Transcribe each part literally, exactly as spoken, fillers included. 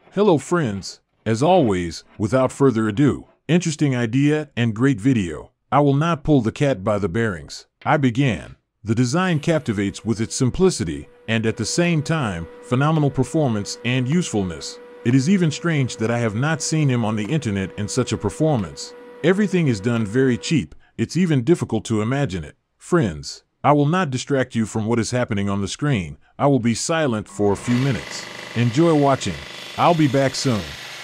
Hello friends, as always, without further ado, interesting idea and great video. I will not pull the cat by the bearings. I began. The design captivates with its simplicity and at the same time, phenomenal performance and usefulness. It is even strange that I have not seen him on the internet in such a performance. Everything is done very cheap, it's even difficult to imagine it. Friends, I will not distract you from what is happening on the screen. I will be silent for a few minutes. Enjoy watching. I'll be back soon.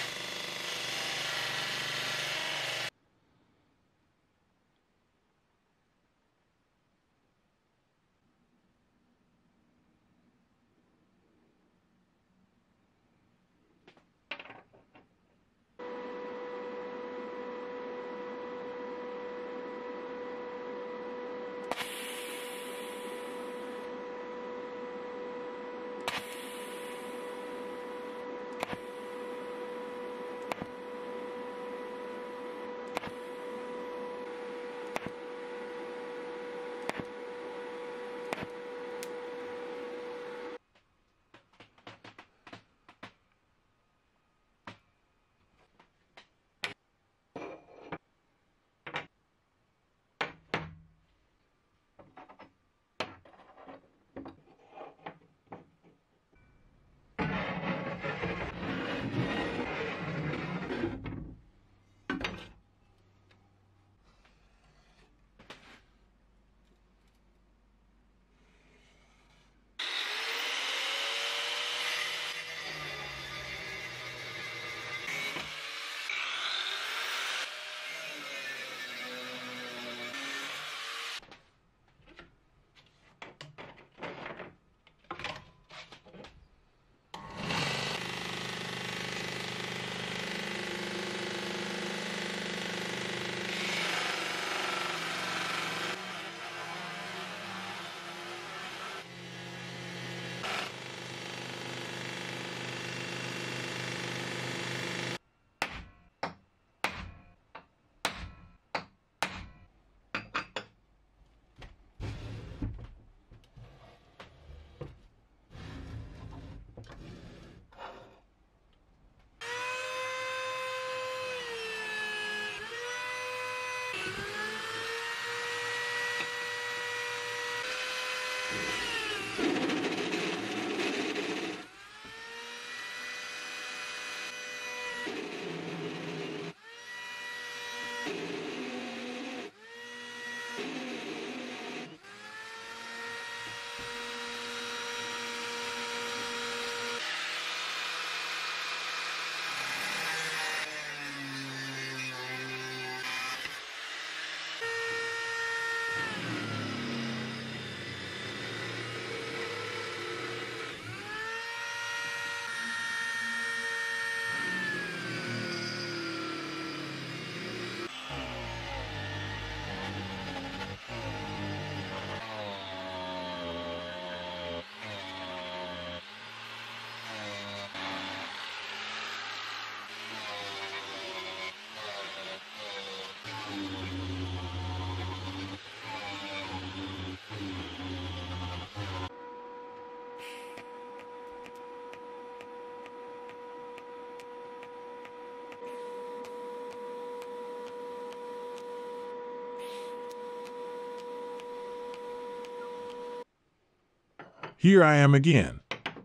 Here I am again.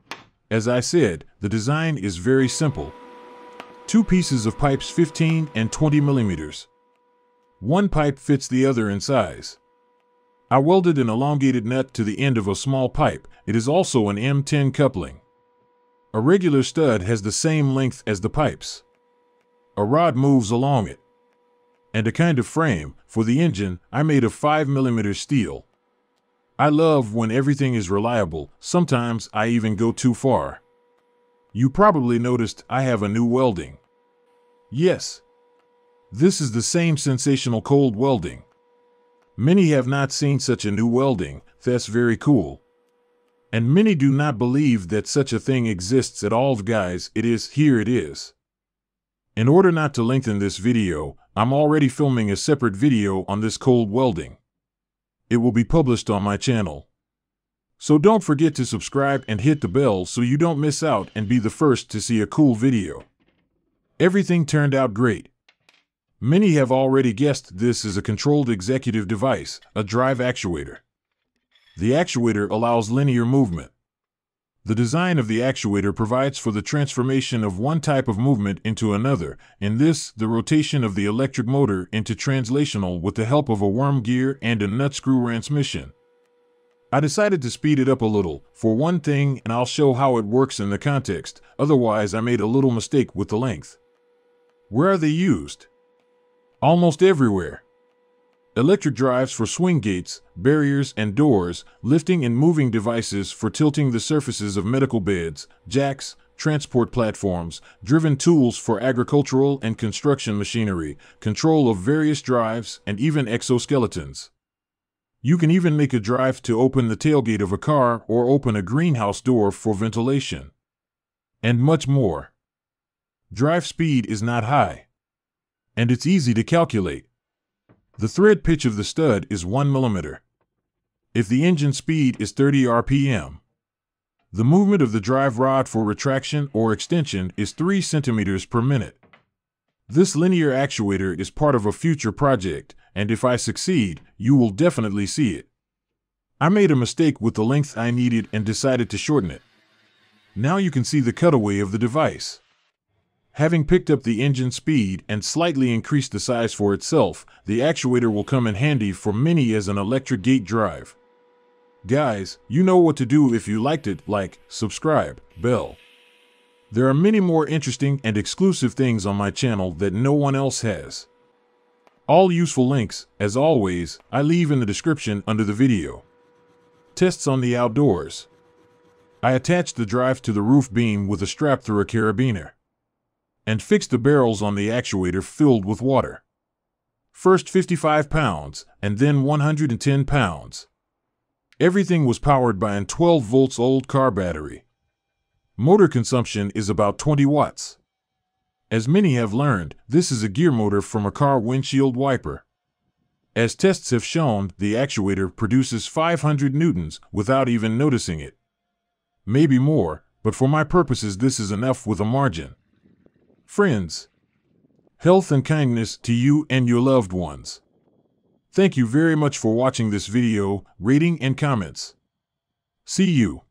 As I said, the design is very simple. Two pieces of pipes fifteen and twenty millimeters. One pipe fits the other in size. I welded an elongated nut to the end of a small pipe. It is also an M ten coupling. A regular stud has the same length as the pipes. A rod moves along it. And a kind of frame, for the engine, I made of five millimeter steel. I love when everything is reliable. Sometimes I even go too far. You probably noticed I have a new welding. Yes. This is the same sensational cold welding. Many have not seen such a new welding. That's very cool. And many do not believe that such a thing exists at all. Guys, it is. Here it is. In order not to lengthen this video, I'm already filming a separate video on this cold welding. It will be published on my channel. So don't forget to subscribe and hit the bell so you don't miss out and be the first to see a cool video. Everything turned out great. Many have already guessed this is a controlled executive device, a drive actuator. The actuator allows linear movement. The design of the actuator provides for the transformation of one type of movement into another, in this, the rotation of the electric motor into translational with the help of a worm gear and a nut-screw transmission. I decided to speed it up a little, for one thing, and I'll show how it works in the context, otherwise I made a little mistake with the length. Where are they used? Almost everywhere. Electric drives for swing gates, barriers and doors, lifting and moving devices for tilting the surfaces of medical beds, jacks, transport platforms, driven tools for agricultural and construction machinery, control of various drives, and even exoskeletons. You can even make a drive to open the tailgate of a car or open a greenhouse door for ventilation. And much more. Drive speed is not high. And it's easy to calculate. The thread pitch of the stud is one millimeter. If the engine speed is thirty R P M, the movement of the drive rod for retraction or extension is three centimeters per minute. This linear actuator is part of a future project, and if I succeed, you will definitely see it. I made a mistake with the length I needed and decided to shorten it. Now you can see the cutaway of the device. Having picked up the engine speed and slightly increased the size for itself, the actuator will come in handy for many as an electric gate drive. Guys, you know what to do if you liked it, like, subscribe, bell. There are many more interesting and exclusive things on my channel that no one else has. All useful links, as always, I leave in the description under the video. Tests on the outdoors. I attached the drive to the roof beam with a strap through a carabiner, and fixed the barrels on the actuator filled with water. First fifty-five pounds, and then one hundred ten pounds. Everything was powered by a twelve volts old car battery. Motor consumption is about twenty watts. As many have learned, this is a gear motor from a car windshield wiper. As tests have shown, the actuator produces five hundred newtons without even noticing it. Maybe more, but for my purposes this is enough with a margin. Friends, health and kindness to you and your loved ones. Thank you very much for watching this video, rating and comments. See you.